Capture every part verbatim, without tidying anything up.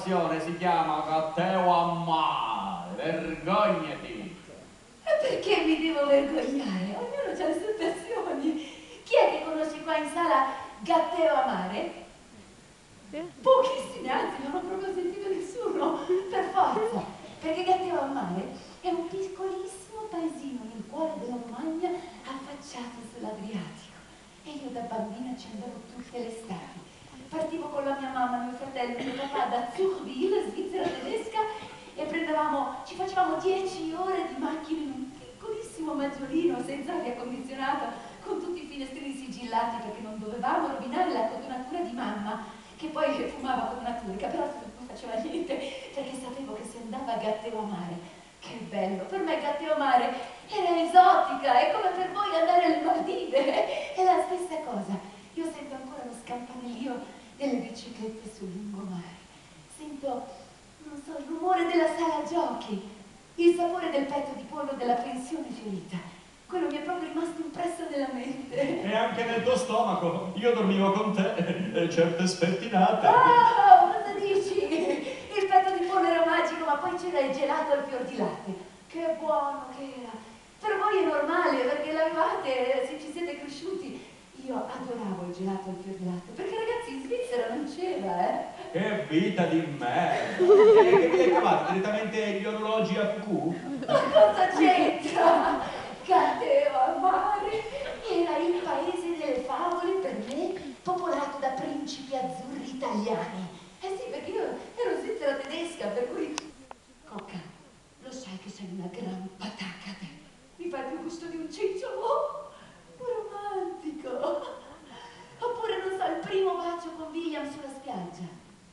situazione si chiama Gatteo Ammare, vergognati! E perché mi devo vergognare? Ognuno ha le sue passioni. Chi è che conosce qua in sala Gatteo Amare? Pochissimi, anzi non ho proprio sentito nessuno, per forza, perché Gatteo Amare è un piccolissimo paesino nel cuore della Romagna affacciato sull'Adriatico e io da bambina ci andavo tutte le estati. Partivo con la mia mamma, mio fratello e mio papà da Zurville, Svizzera tedesca, e prendevamo, ci facevamo dieci ore di macchina in un piccolissimo maggiolino senza aria condizionata, con tutti i finestrini sigillati perché non dovevamo rovinare la cotonatura di mamma, che poi fumava come una turca, però non faceva niente perché sapevo che si andava a Gatteo Amare. Che bello, per me Gatteo Amare era esotica, è come per voi andare alle Maldive, è la stessa cosa. Io sento ancora lo scampanellio delle biciclette sul lungomare, sento, non so, il rumore della sala giochi, il sapore del petto di pollo della pensione fiorita. Quello mi è proprio rimasto impresso nella mente. E anche nel tuo stomaco, io dormivo con te, e certe spettinate. Oh, cosa dici? Il petto di pollo era magico, ma poi c'era il gelato al fior di latte. Che buono che era. Per voi è normale, perché l'avevate, se ci siete cresciuti. Io adoravo il gelato al fior di latte, perché ragazzi in Svizzera non c'era, eh. Che vita di merda! E che vi hai cavato direttamente gli orologi a cucù? Ma cosa c'entra? Gatteo Amare era il paese delle favole per me, popolato da principi azzurri italiani. Eh sì, perché io ero svizzera tedesca, per cui... Cocca, lo sai che sei una gran pataca te? Mi fai più gusto di un cicciolo? Romantico! Oppure, non so, il primo bacio con William sulla spiaggia.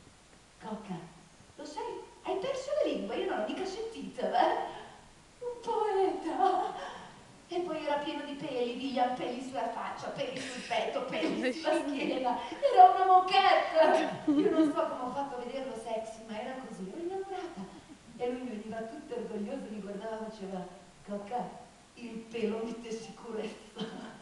Cocca, lo sai, hai perso la lingua, io non l'ho mica sentita, eh? Un poeta! E poi era pieno di peli, William, peli sulla faccia, peli sul petto, peli sulla schiena. Era una moquette! Io non so come ho fatto a vederlo sexy, ma era così, ero innamorata. E lui mi veniva tutto orgoglioso, mi guardava e faceva, Cocca, il pelo mette sicurezza.